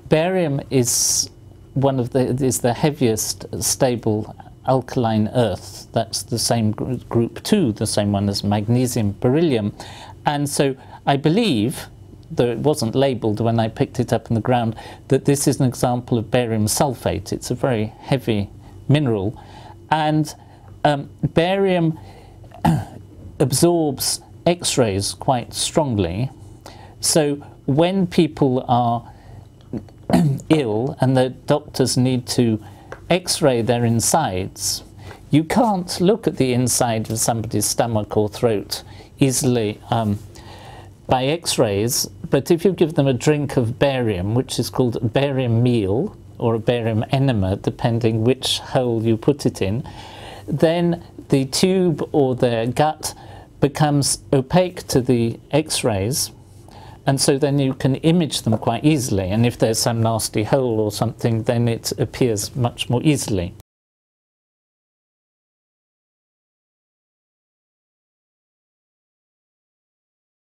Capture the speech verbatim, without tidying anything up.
barium is one of the is the heaviest stable alkaline earth. That's the same gr group two, the same one as magnesium, beryllium, and so I believe, though it wasn't labelled when I picked it up in the ground, that this is an example of barium sulfate. It's a very heavy mineral, and um, barium absorbs X-rays quite strongly. So when people are ill and the doctors need to X-ray their insides, you can't look at the inside of somebody's stomach or throat easily um, by X-rays, but if you give them a drink of barium, which is called barium meal or a barium enema, depending which hole you put it in, then the tube or their gut becomes opaque to the X-rays, and so then you can image them quite easily, and if there's some nasty hole or something, then it appears much more easily.